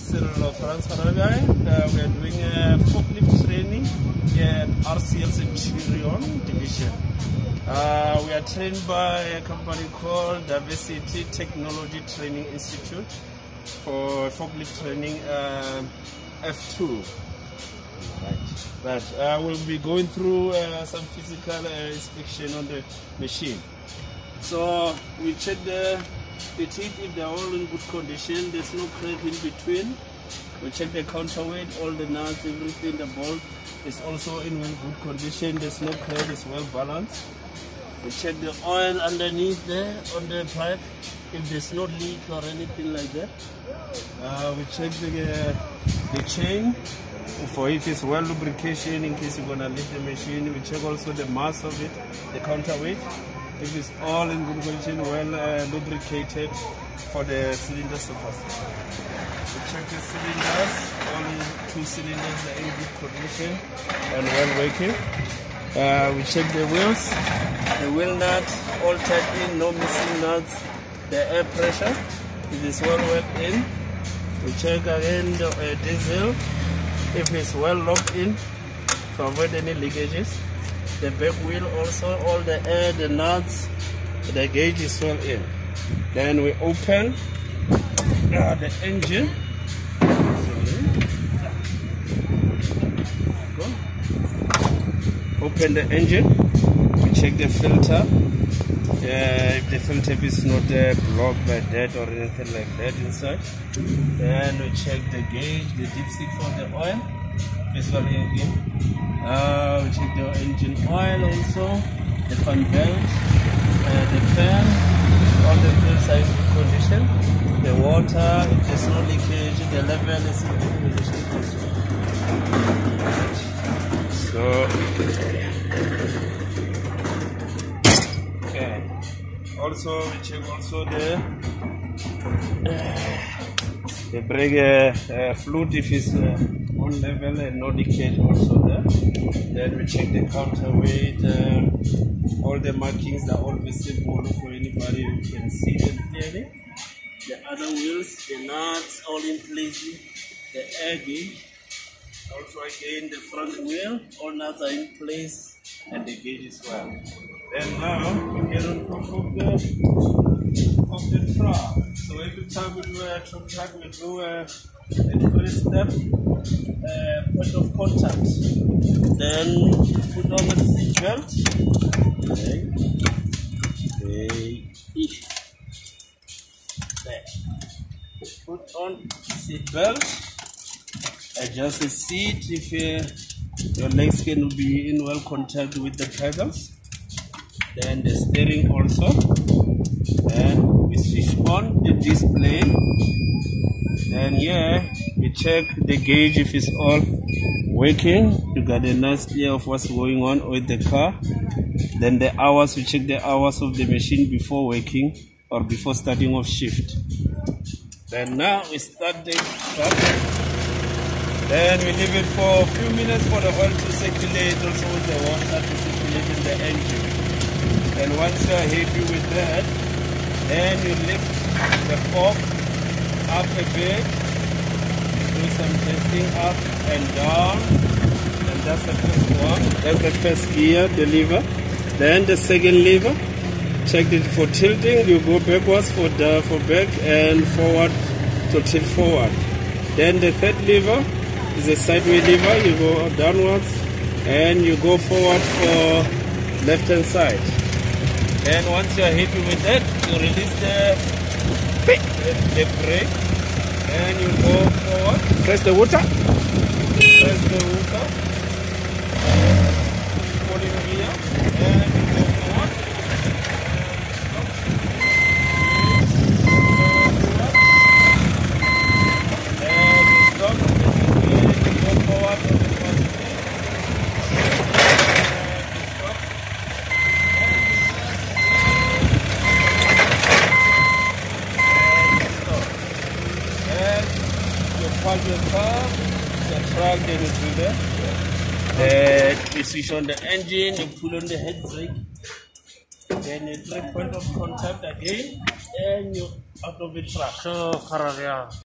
Cyril of France Arabian. We are doing forklift training here at RCL Centurion Division. We are trained by a company called Diversity Technology Training Institute for forklift training F2. But we'll be going through some physical inspection on the machine. So we check the teeth if they're all in good condition, there's no crack in between. We check the counterweight, all the nuts, everything, the bolt is also in good condition, there's no crack, it's well balanced. We check the oil underneath there on the pipe, if there's no leak or anything like that. We check the chain for if it's well lubrication in case you're gonna leave the machine. We check also the mass of it, the counterweight. If it's all in good condition, well lubricated for the cylinder surface. We check the cylinders, only 2 cylinders are in good condition and well working. We check the wheels, the wheel nut, all tight in, no missing nuts. The air pressure, it is well worked in. We check again the diesel, if it's well locked in to avoid any leakages. The back wheel also, all the air, the nuts, the gauge is well in. Then we open the engine. Open the engine. We check the filter. If the filter is not blocked by that or anything like that inside. Then we check the gauge, the dipstick for the oil. This one again. We check the engine oil also, the fan belt, the fan, all the wheels are in good condition. The water, if there's no leakage, the level is in good condition also. So, okay. Also, we check also the brake fluid if it's on level and no leakage also there. Then we check the counterweight, all the markings are all visible for anybody who can see them clearly. The other wheels, the nuts all in place, the air gauge, also again the front wheel, all nuts are in place and the gauge as well. Then now we get on top of the truck. So every time we do a truck, we do a 20-step point of contact. Then put on the seat belt. Put on seat belt. Adjust the seat if your legs can be in well contact with the pedals. Then the steering also. And we switch on the display. And here we check the gauge if it's all working. You got a nice idea of what's going on with the car. Then the hours, we check the hours of the machine before working or before starting off shift. Then now we start the truck. Then we leave it for a few minutes for the oil to circulate, also with the water to circulate in the engine. And once you are happy with that, then you lift the fork up a bit, do some testing up and down, and that's the first one. That's the first gear, the lever. Then the second lever, check it for tilting, you go backwards for back and forward to tilt forward. Then the third lever is a sideways lever, you go downwards and you go forward for left hand side. And once you are happy with that, you release the brake and you go forward. Press the water. Press the water. Put in gear and you go forward. And you stop. And you go forward on the first gear. Park your car, the truck, then you do that. You switch on the engine, you pull on the head brake, then you take point of contact again, and you out of the truck.